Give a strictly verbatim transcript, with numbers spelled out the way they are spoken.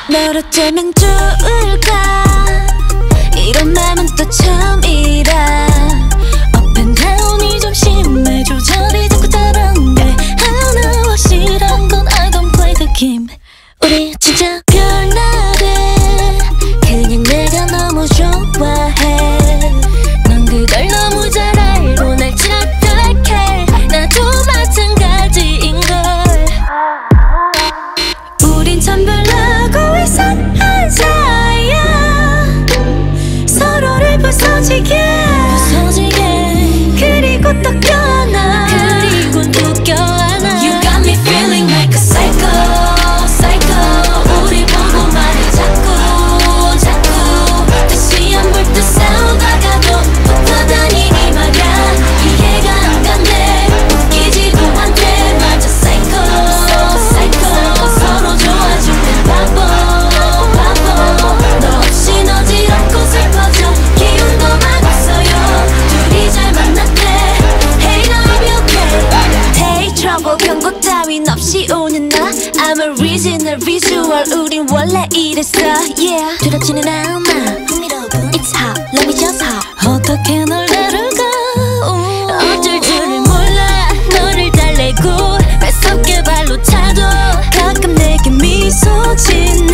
널 어쩌면 좋을까 이런 맘은 또 처음이라 Up and down이 좀 심해 조절이 자꾸 다른데 하나 확실한 건 I don't play the game 우리 진짜 별나래 그냥 내가 너무 좋아해 넌 그걸 너무 잘 알고 날 착각해 나도 마찬가지인걸 우린 참 별나고 이상한 사이야 서로를 부서지게 부서지게 그리고 또 껴안아 그리고 또 껴안아 You got me feeling like a psycho psycho 우리 보고 말해 자꾸 자꾸 다시 안 볼 듯 싸우다가도 붙어 다니니 말야 이해가 안 간대 웃기지도 않대 맞아 psycho psycho 서로 좋아지는 바보 바보 너 없이 어지럽고 슬퍼져 기운도 막 없어요 둘이 잘 만났대 Hey love you okay Hey trouble 경고 따윈 없이 오는 나 I'm a original visual 우린 원래 이랬어 Yeah 두렵지는 않아 It's hot let me just hop 어떻게 널 다룰까 어쩔 줄을 몰라 너를 달래고 뺏어게 발로 차도 가끔 내게 미소 짓는